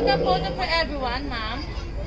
take a photo for everyone, ma'am.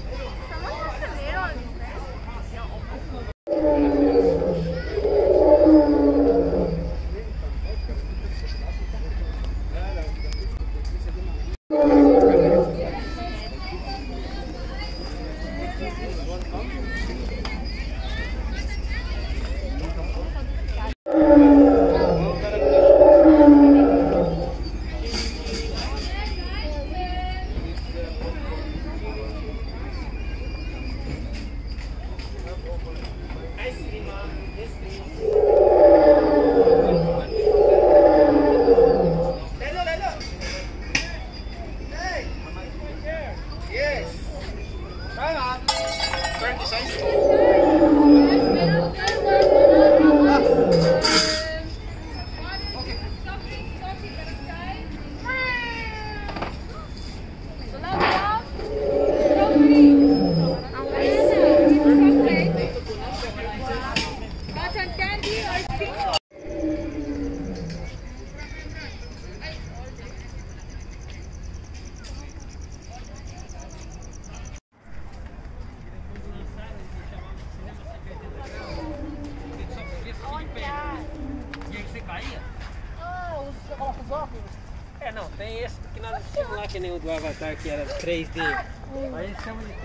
É, não, tem esse que nós assistimos lá, que nem o do Avatar, que era 3D. Aí eles chamam de...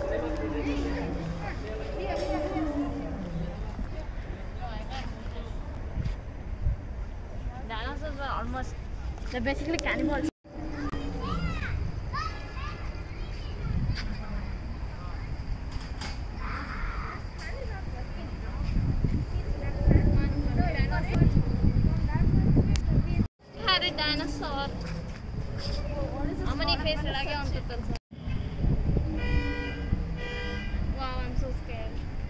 Dinosaurs are almost, they're basically cannibals. Had a dinosaur. How many faces lage unta telsa? Wow, I'm so scared.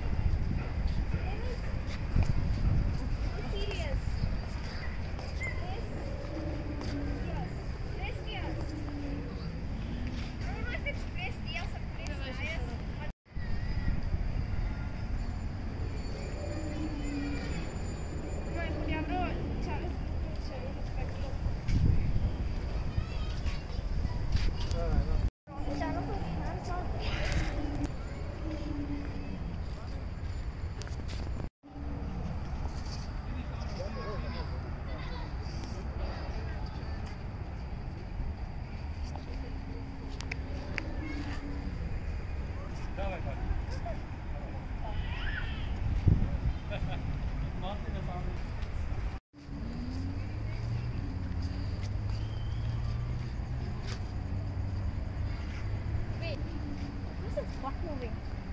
Wait, what's this spot moving?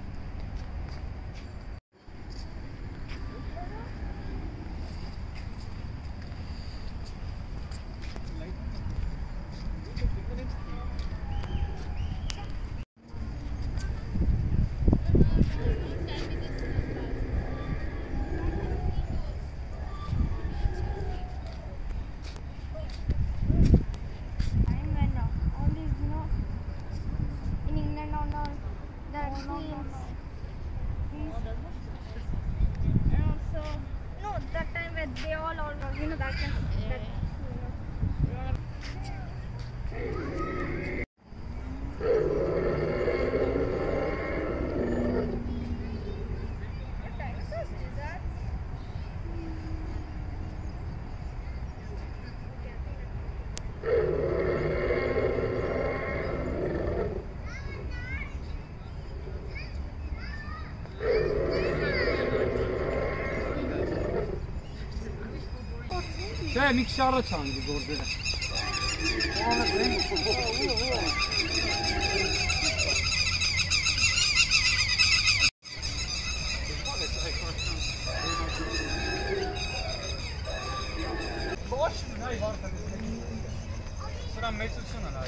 They all you know that kind of that, what dinosaurs is that? Cioè, mixare c'hanno di gordo. Boş, nein, warte. Sıra meçhetsene lan.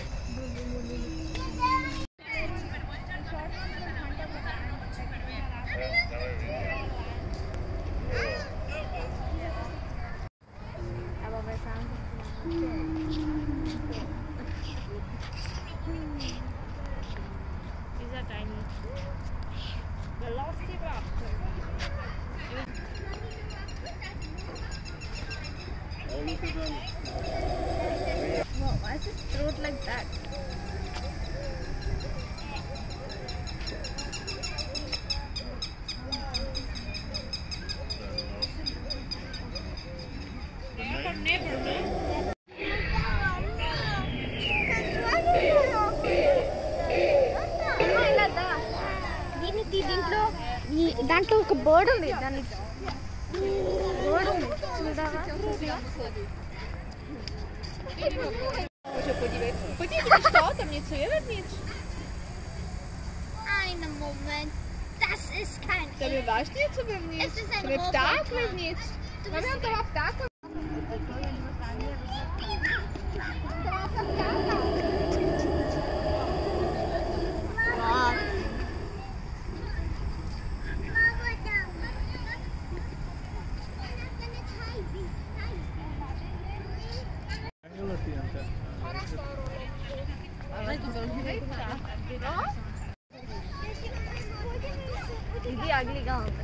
These are tiny. The Velociraptor. No, why is his throat like that? ఒక bird ఉంది దాన్ని bird ఉంది చూడవా Tam něco je vevnitř. Einen Moment. Das ist kein Tam je vážně něco vevnitř. Es ist ein Tam je pták Roboter. vevnitř. Máme tam toho ptáka. ఇది అగ్లీగా ఉంది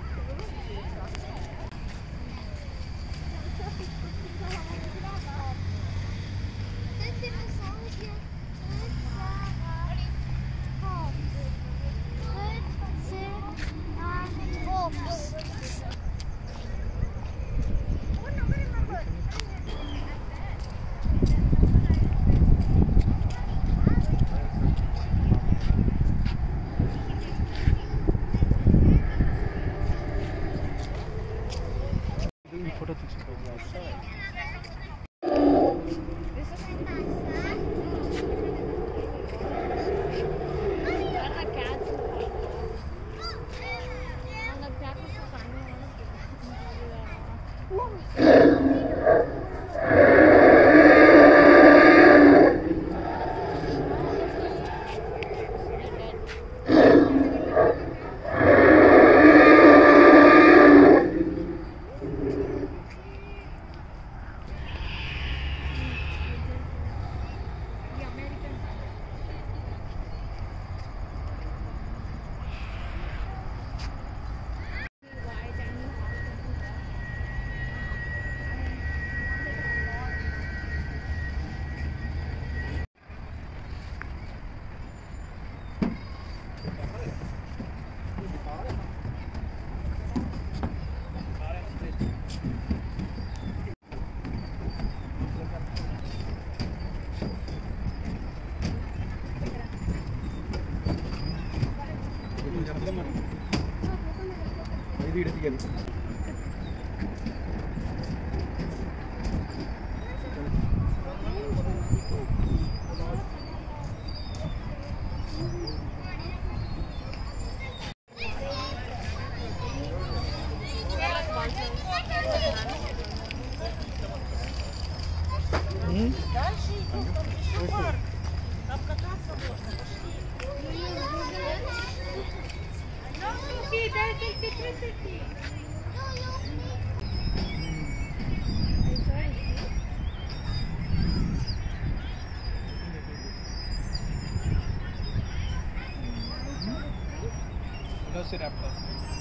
Velociraptor.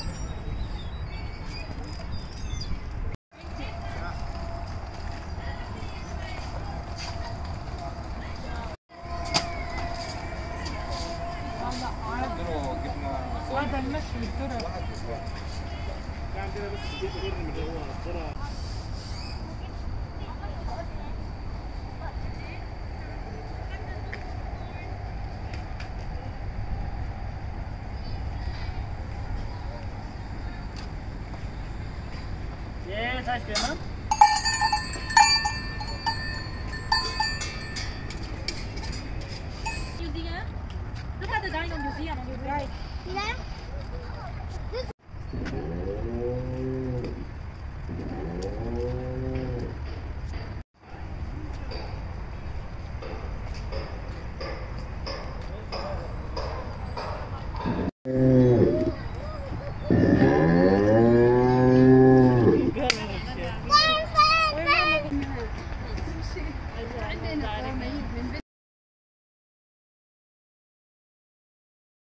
Yes, ice cream, huh? Museum. Look at the dino museum on your right. Yeah.